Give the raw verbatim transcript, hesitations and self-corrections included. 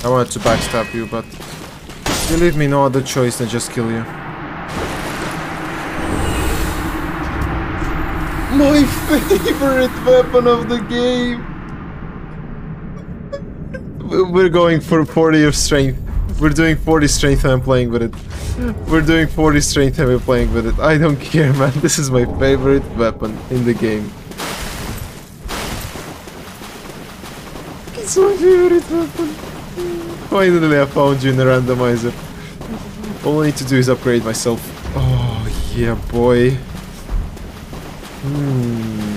I wanted to backstab you, but you leave me no other choice than just kill you. My favorite weapon of the game! We're going for forty of strength. We're doing forty strength and I'm playing with it. We're doing forty strength and we're playing with it. I don't care, man. This is my favorite weapon in the game. It's my favorite weapon. Finally I found you in the randomizer. All I need to do is upgrade myself. Oh, yeah, boy. Hmm.